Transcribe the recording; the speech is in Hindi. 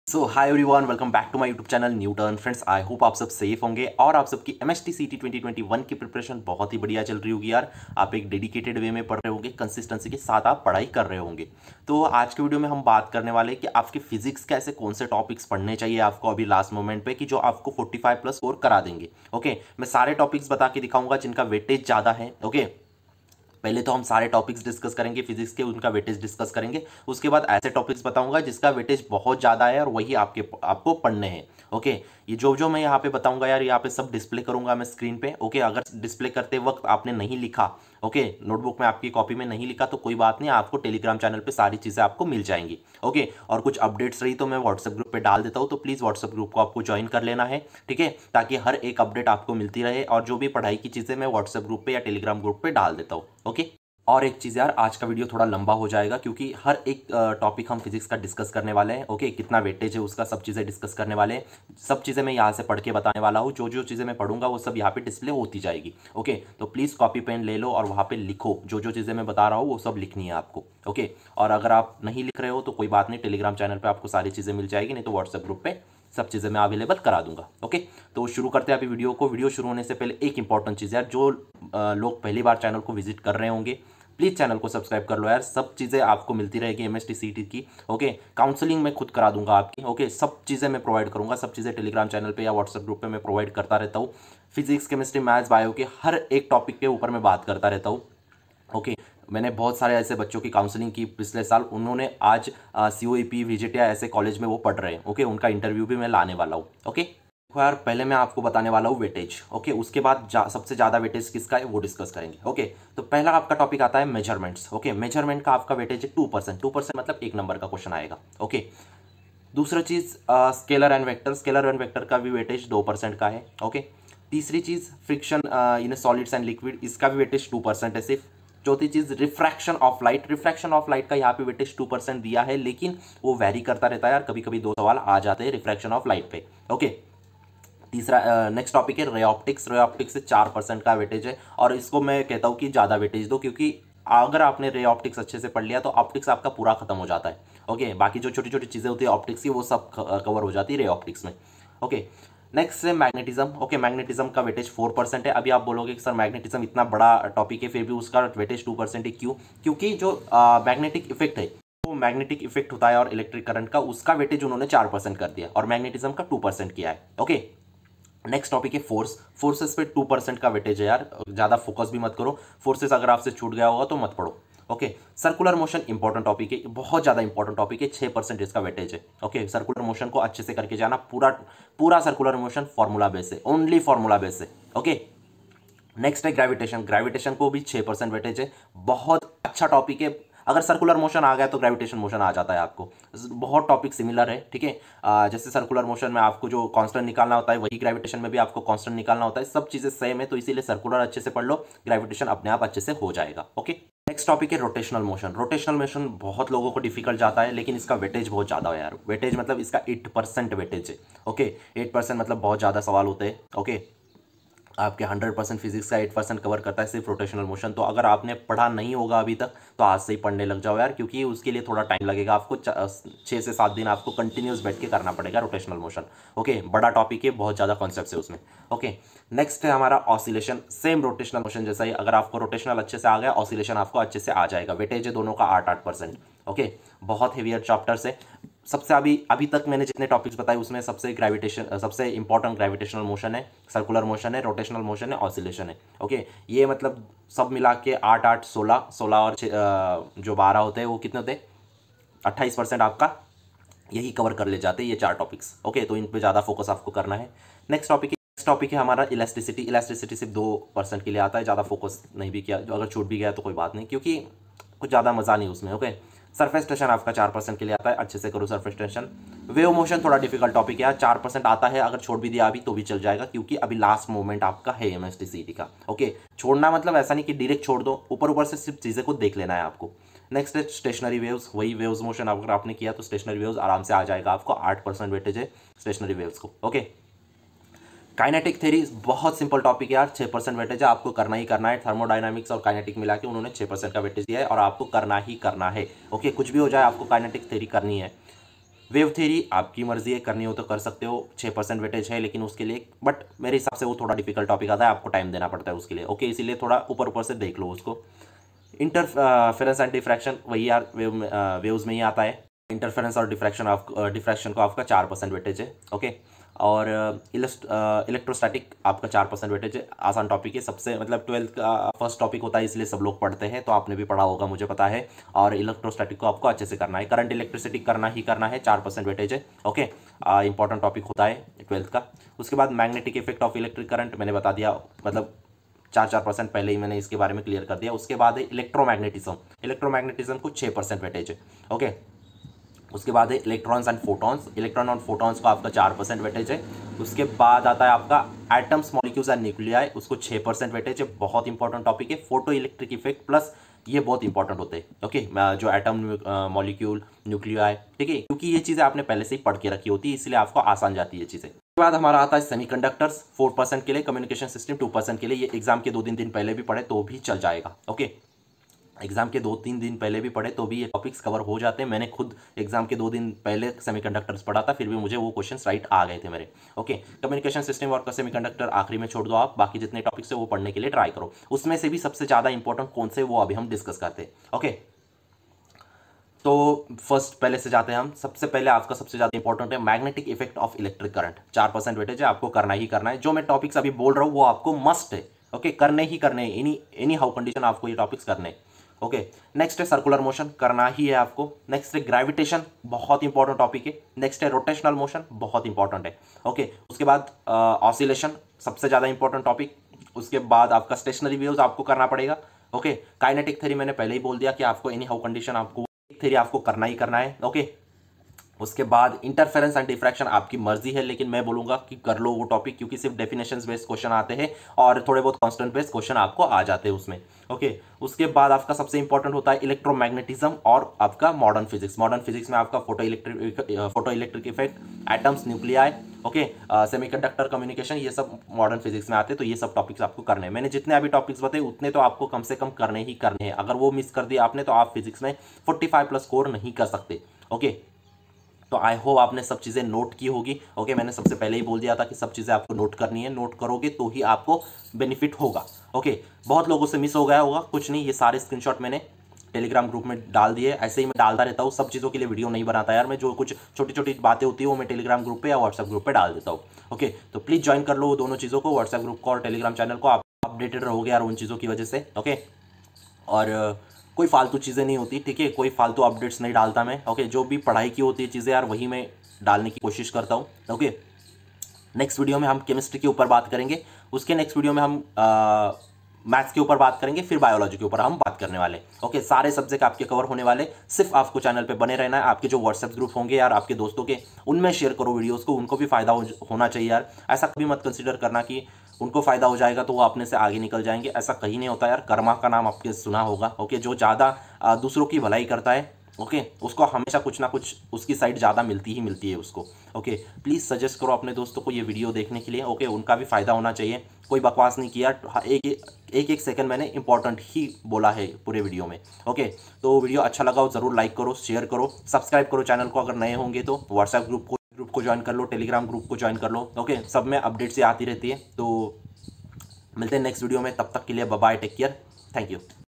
So hi everyone, welcome back to my YouTube channel Newton. Friends, I hope आप सब सेफ होंगे और आप सबकी एमएचटी 2021 की प्रिपरेशन बहुत ही बढ़िया चल रही होगी यार। आप एक डेडिकेटेड वे में पढ़ रहे होंगे, कंसिस्टेंसी के साथ आप पढ़ाई कर रहे होंगे। तो आज के वीडियो में हम बात करने वाले हैं कि आपके फिजिक्स के ऐसे कौन से टॉपिक्स पढ़ने चाहिए आपको अभी लास्ट मोमेंट पे कि जो आपको 45 प्लस स्कोर करा देंगे। ओके, मैं सारे टॉपिक्स बता के दिखाऊंगा जिनका वेटेज ज़्यादा है। ओके, पहले तो हम सारे टॉपिक्स डिस्कस करेंगे फिजिक्स के, उनका वेटेज डिस्कस करेंगे। उसके बाद ऐसे टॉपिक्स बताऊंगा जिसका वेटेज बहुत ज़्यादा है और वही आपको पढ़ने हैं। ओके, ये जो मैं यहाँ पे बताऊंगा यार, यहाँ पे सब डिस्प्ले करूंगा मैं स्क्रीन पे। ओके, अगर डिस्प्ले करते वक्त आपने नहीं लिखा, ओके, नोटबुक में आपकी कॉपी में नहीं लिखा तो कोई बात नहीं, आपको टेलीग्राम चैनल पे सारी चीज़ें आपको मिल जाएंगी। ओके, और कुछ अपडेट्स रही तो मैं व्हाट्सएप ग्रुप पे डाल देता हूँ, तो प्लीज़ व्हाट्सएप ग्रुप को आपको ज्वाइन कर लेना है, ठीक है, ताकि हर एक अपडेट आपको मिलती रहे। और जो भी पढ़ाई की चीज़ें मैं व्हाट्सएप ग्रुप पे या टेलीग्राम ग्रुप पे डाल देता हूँ। ओके, और एक चीज़ यार, आज का वीडियो थोड़ा लंबा हो जाएगा क्योंकि हर एक टॉपिक हम फिजिक्स का डिस्कस करने वाले हैं। ओके, कितना वेटेज है उसका, सब चीज़ें डिस्कस करने वाले हैं। सब चीज़ें मैं यहाँ से पढ़ के बताने वाला हूँ। जो जो चीज़ें मैं पढ़ूंगा वो सब यहाँ पे डिस्प्ले होती जाएगी। ओके, तो प्लीज़ कॉपी पेन ले लो और वहाँ पे लिखो, जो जो चीज़ें मैं बता रहा हूँ वो सब लिखनी है आपको। ओके, और अगर आप नहीं लिख रहे हो तो कोई बात नहीं, टेलीग्राम चैनल पर आपको सारी चीज़ें मिल जाएगी, नहीं तो व्हाट्सएप ग्रुप पर सब चीज़ें मैं अवेलेबल करा दूंगा। ओके, तो शुरू करते हैं अभी वीडियो को। वीडियो शुरू होने से पहले एक इंपॉर्टेंट चीज़ यार, जो लोग पहली बार चैनल को विजिट कर रहे होंगे प्लीज़ चैनल को सब्सक्राइब कर लो यार। सब चीज़ें आपको मिलती रहेगी एमएचटी सीटी की। ओके, काउंसलिंग मैं खुद करा दूंगा आपकी। ओके, सब चीज़ें मैं प्रोवाइड करूंगा, सब चीज़ें टेलीग्राम चैनल पे या व्हाट्सएप ग्रुप पे मैं प्रोवाइड करता रहता हूँ। फिजिक्स, केमिस्ट्री, मैथ्स, बायो के हर एक टॉपिक के ऊपर मैं बात करता रहता हूँ। ओके, मैंने बहुत सारे ऐसे बच्चों की काउंसलिंग की पिछले साल, उन्होंने आज COEP, विजिट या ऐसे कॉलेज में वो पढ़ रहे हैं। ओके, उनका इंटरव्यू भी मैं लाने वाला हूँ। ओके यार, पहले मैं आपको बताने वाला हूँ वेटेज। ओके, उसके बाद सबसे ज़्यादा वेटेज किसका है वो डिस्कस करेंगे। ओके, तो पहला आपका टॉपिक आता है मेजरमेंट्स। ओके, मेजरमेंट का आपका वेटेज है 2%। 2% मतलब 1 नंबर का क्वेश्चन आएगा। ओके, दूसरा चीज़ scalar and vector. Scalar and vector का भी वेटेज 2% का है। ओके, तीसरी चीज़ friction in solids and liquid, इसका भी वेटेज 2% है सिर्फ। चौथी चीज़ refraction of light. Refraction of light का यहाँ पे वेटेज 2% दिया है, लेकिन वो वैरी करता रहता है यार, कभी कभी 2 सवाल आ जाते हैं रिफ्रैक्शन ऑफ लाइट पे। ओके, तीसरा नेक्स्ट टॉपिक है रे ऑप्टिक्स। रे ऑप्टिक्स से 4% का वेटेज है और इसको मैं कहता हूँ कि ज़्यादा वेटेज दो, क्योंकि अगर आपने रे ऑप्टिक्स अच्छे से पढ़ लिया तो ऑप्टिक्स आपका पूरा खत्म हो जाता है। ओके, बाकी जो छोटी छोटी चीज़ें होती है ऑप्टिक्स की वो सब कवर हो जाती है रे ऑप्टिक्स में। ओके, नेक्स्ट है मैग्नेटिज्म। ओके, मैग्नेटिज्म का वेटेज 4% है। अभी आप बोलोगे कि सर मैग्नेटिज्म इतना बड़ा टॉपिक है फिर भी उसका वेटेज 2% है, क्यों? क्योंकि जो मैग्नेटिक इफेक्ट है, वो मैग्नेटिक इफेक्ट होता है और इलेक्ट्रिक करंट का, उसका वेटेज उन्होंने 4% कर दिया और मैग्नेटिज्म का 2% किया है। ओके, नेक्स्ट टॉपिक है फोर्स। फोर्सेस पे 2% का वेटेज है यार, ज़्यादा फोकस भी मत करो। फोर्सेस अगर आपसे छूट गया होगा तो मत पढ़ो। Okay, circular motion important topic है, बहुत ज़्यादा इंपॉर्टेंट टॉपिक है, 6% इसका वेटेज है। ओके, सर्कुलर मोशन को अच्छे से करके जाना, पूरा सर्कुलर मोशन फॉर्मूला बेस है, ओनली फॉर्मूला बेस है। ओके, नेक्स्ट है ग्रेविटेशन। ग्रेविटेशन को भी 6% वेटेज है, बहुत अच्छा टॉपिक है। अगर सर्कुलर मोशन आ गया तो ग्रेविटेशन मोशन आ जाता है आपको। बहुत टॉपिक सिमिलर है, ठीक है। जैसे सर्कुलर मोशन में आपको जो कांस्टेंट निकालना होता है वही ग्रेविटेशन में भी आपको कांस्टेंट निकालना होता है, सब चीज़ें सेम है, तो इसीलिए सर्कुलर अच्छे से पढ़ लो, ग्रेविटेशन अपने आप अच्छे से हो जाएगा। ओके, नेक्स्ट टॉपिक है रोटेशनल मोशन। रोटेशनल मोशन बहुत लोगों को डिफिकल्ट जाता है, लेकिन इसका वेटेज बहुत ज़्यादा है यार। वेटेज मतलब इसका 8% वेटेज है। ओके, 8% मतलब बहुत ज़्यादा सवाल होते हैं। ओके, आपके 100% फिजिक्स का 8% कवर करता है सिर्फ रोटेशनल मोशन। तो अगर आपने पढ़ा नहीं होगा अभी तक तो आज से ही पढ़ने लग जाओ यार, क्योंकि उसके लिए थोड़ा टाइम लगेगा आपको। 6 से 7 दिन आपको कंटिन्यूस बैठ के करना पड़ेगा रोटेशनल मोशन। ओके, बड़ा टॉपिक है, बहुत ज़्यादा कॉन्सेप्ट्स है उसमें। ओके, नेक्स्ट है हमारा ऑसिलेशन। सेम रोटेशनल मोशन जैसा ही, अगर आपको रोटेशनल अच्छे से आ गया ऑसिलेशन आपको अच्छे से आ जाएगा। वेटेज है दोनों का 8-8%। ओके, बहुत हेवियर चैप्टर्स है। सबसे अभी तक मैंने जितने टॉपिक्स बताए उसमें सबसे इंपॉर्टेंट ग्रेविटेशनल मोशन है, सर्कुलर मोशन है, रोटेशनल मोशन है, ऑसिलेशन है। ओके, ये मतलब सब मिला के 8-8, 16 और जो 12 होते हैं वो कितने होते हैं, 28% आपका यही कवर कर ले जाते हैं ये 4 टॉपिक्स। ओके, तो इन पे ज़्यादा फोकस आपको करना है। नेक्स्ट टॉपिक है हमारा इलास्टिसिटी। इलास्टिसिटी सिर्फ 2% के लिए आता है, ज़्यादा फोकस नहीं भी किया, अगर छूट भी गया तो कोई बात नहीं, क्योंकि कुछ ज़्यादा मज़ा नहीं उसमें। ओके, सरफेस टेंशन आपका 4% के लिए आता है, अच्छे से करो सरफेस टेंशन। वेव मोशन थोड़ा डिफिकल्ट टॉपिक है यार, 4% आता है, अगर छोड़ भी दिया अभी तो भी चल जाएगा, क्योंकि अभी लास्ट मोमेंट आपका है MHTCT का। ओके, छोड़ना मतलब ऐसा नहीं कि डायरेक्ट छोड़ दो, ऊपर से सिर्फ चीज़ें को देख लेना है आपको। नेक्स्ट है स्टेशनरी वेव्स। वही वेव्स मोशन अगर आपने किया तो स्टेशनरी वेव्स आराम से आ जाएगा आपको, 8% वेटेज है स्टेशनरी वेव्स को। ओके, काइनेटिक थ्योरी बहुत सिंपल टॉपिक है यार, 6% वेटेज है, आपको करना ही करना है। थर्मोडायनामिक्स और काइनेटिक मिला के उन्होंने 6% का वेटेज दिया है और आपको करना ही करना है। ओके, कुछ भी हो जाए आपको काइनेटिक थ्योरी करनी है। वेव थ्योरी आपकी मर्जी है, करनी हो तो कर सकते हो, 6% वेटेज है लेकिन उसके लिए, बट मेरे हिसाब से वो थोड़ा डिफिकल्ट टॉपिक आता है, आपको टाइम देना पड़ता है उसके लिए। ओके, इसीलिए थोड़ा ऊपर ऊपर से देख लो उसको। इंटरफेरेंस एंड डिफ्रैक्शन वही यार वेव्स में ही आता है। इंटरफेरेंस और डिफ्रैक्शन को आपका 4% वेटेज है। ओके, और इलेक्ट्रोस्टैटिक आपका 4% वेटेज है। आसान टॉपिक है, सबसे मतलब 12th का फर्स्ट टॉपिक होता है इसलिए सब लोग पढ़ते हैं, तो आपने भी पढ़ा होगा मुझे पता है। और इलेक्ट्रोस्टैटिक को आपको अच्छे से करना है। करंट इलेक्ट्रिसिटी करना ही करना है, 4% वेटेज है। ओके, इंपॉर्टेंट टॉपिक होता है 12th का। उसके बाद magnetic effect of electric current मैंने बता दिया, मतलब 4% पहले ही मैंने इसके बारे में क्लियर कर दिया। उसके बाद है इलेक्ट्रोमैग्नेटिज्म, इलेक्ट्रोमैग्नेटिज्म को 6% वेटेज है। ओके, उसके बाद है इलेक्ट्रॉन्स एंड फोटॉन्स, इलेक्ट्रॉन और फोटॉन्स को आपका 4% वेटेज है। उसके बाद आता है आपका एटम्स मॉलिक्यूल्स एंड न्यूक्लियाई, उसको 6% वेटेज है। बहुत इंपॉर्टेंट टॉपिक है। फोटो इलेक्ट्रिक इफेक्ट प्लस ये बहुत इंपॉर्टेंट होते हैं। ओके, जो एटम मॉलिक्यूल न्यूक्लियाई, ठीक है, क्योंकि ये चीज़ें आपने पहले से ही पढ़ के रखी होती है इसलिए आपको आसान जाती है ये चीज़ें। उसके बाद हमारा आता है सेमीकंडक्टर्स, 4% के लिए, कम्युनिकेशन सिस्टम 2% के लिए। ये एग्जाम के 2-3 दिन पहले भी पढ़े तो भी चल जाएगा। ओके, एग्जाम के 2-3 दिन पहले भी पढ़े तो भी ये टॉपिक्स कवर हो जाते हैं। मैंने खुद एग्जाम के 2 दिन पहले सेमीकंडक्टर्स पढ़ा था, फिर भी मुझे वो क्वेश्चंस राइट आ गए थे मेरे। ओके, कम्युनिकेशन सिस्टम और सेमीकंडक्टर आखिरी में छोड़ दो आप, बाकी जितने टॉपिक्स है वो पढ़ने के लिए ट्राई करो। उसमें से भी सबसे ज़्यादा इंपॉर्टेंट कौन से वो अभी हम डिस्कस करते हैं। ओके, तो फर्स्ट पहले से जाते हैं हम। सबसे पहले आपका सबसे ज़्यादा इंपॉर्टेंट है magnetic effect of electric current, 4% weightage है, आपको करना ही करना है। जो मैं टॉपिक्स अभी बोल रहा हूँ वो आपको मस्ट है। ओके, करने ही करने, एनी हाउ कंडीशन आपको ये टॉपिक्स करने। ओके, नेक्स्ट है सर्कुलर मोशन, करना ही है आपको। नेक्स्ट है ग्रेविटेशन, बहुत इंपॉर्टेंट टॉपिक है। नेक्स्ट है रोटेशनल मोशन, बहुत इंपॉर्टेंट है। ओके, उसके बाद ऑसिलेशन, सबसे ज़्यादा इंपॉर्टेंट टॉपिक। उसके बाद आपका स्टेशनरी वेव्स आपको करना पड़ेगा। ओके, काइनेटिक थ्योरी मैंने पहले ही बोल दिया कि आपको एनी हाउ कंडीशन आपको थ्योरी आपको करना ही करना है। ओके, उसके बाद इंटरफेरेंस एंड डिफ्रैक्शन आपकी मर्जी है, लेकिन मैं बोलूंगा कि कर लो वो टॉपिक, क्योंकि सिर्फ डेफिनेशंस बेस्ड क्वेश्चन आते हैं और थोड़े बहुत कांस्टेंट बेस्ड क्वेश्चन आपको आ जाते हैं उसमें। ओके, उसके बाद आपका सबसे इंपॉर्टेंट होता है इलेक्ट्रोमैग्नेटिज्म और आपका मॉडर्न फिजिक्स। मॉडर्न फिजिक्स में आपका photoelectric effect, atoms, nuclei, okay, semiconductor, communication, ये सब मॉडर्न फिजिक्स में आते हैं। तो ये सब टॉपिक्स आपको करने हैं। मैंने जितने अभी टॉपिक्स बताए उतने तो आपको कम से कम करने ही करने हैं। अगर वो मिस कर दिया आपने तो आप फिजिक्स में 45+ स्कोर नहीं कर सकते। ओके, तो आई होप आपने सब चीज़ें नोट की होगी। ओके, मैंने सबसे पहले ही बोल दिया था कि सब चीज़ें आपको नोट करनी है, नोट करोगे तो ही आपको बेनिफिट होगा। ओके, बहुत लोगों से मिस हो गया होगा, कुछ नहीं, ये सारे स्क्रीनशॉट मैंने टेलीग्राम ग्रुप में डाल दिए। ऐसे ही मैं डालता रहता हूँ, सब चीज़ों के लिए वीडियो नहीं बनाता यार मैं, जो कुछ छोटी छोटी बातें होती है वो मैं टेलीग्राम ग्रुप पे या व्हाट्सएप ग्रुप पे डाल देता हूँ। ओके, तो प्लीज़ ज्वाइन कर लो दोनों चीज़ों को, व्हाट्सएप ग्रुप को और टेलीग्राम चैनल को। आप अपडेटेड रहोगे यार उन चीज़ों की वजह से। ओके, और कोई फालतू चीज़ें नहीं होती, ठीक है, कोई फालतू अपडेट्स नहीं डालता मैं। ओके, जो भी पढ़ाई की होती है चीज़ें यार वही मैं डालने की कोशिश करता हूँ। ओके, नेक्स्ट वीडियो में हम केमिस्ट्री के ऊपर बात करेंगे, उसके नेक्स्ट वीडियो में हम मैथ्स के ऊपर बात करेंगे, फिर बायोलॉजी के ऊपर हम बात करने वाले। ओके, सारे सब्जेक्ट आपके कवर होने वाले। सिर्फ आपको चैनल पे बने रहना है। आपके जो व्हाट्सएप ग्रुप होंगे यार आपके दोस्तों के, उनमें शेयर करो वीडियोस को, उनको भी फायदा होना चाहिए यार। ऐसा कभी मत कंसिडर करना कि उनको फायदा हो जाएगा तो वो अपने से आगे निकल जाएंगे, ऐसा कहीं नहीं होता यार। कर्मा का नाम आपके सुना होगा। ओके, जो ज़्यादा दूसरों की भलाई करता है, ओके, उसको हमेशा कुछ ना कुछ उसकी साइड ज़्यादा मिलती ही मिलती है उसको। ओके, प्लीज़ सजेस्ट करो अपने दोस्तों को ये वीडियो देखने के लिए। ओके, उनका भी फ़ायदा होना चाहिए। कोई बकवास नहीं किया, एक सेकंड मैंने इंपॉर्टेंट ही बोला है पूरे वीडियो में। ओके, तो वीडियो अच्छा लगा हो ज़रूर लाइक करो, शेयर करो, सब्सक्राइब करो चैनल को। अगर नए होंगे तो व्हाट्सएप ग्रुप को ज्वाइन कर लो, टेलीग्राम ग्रुप को ज्वाइन कर लो। ओके, सब में अपडेट्स आती रहती है। तो मिलते हैं नेक्स्ट वीडियो में, तब तक के लिए bye bye, take care, thank you.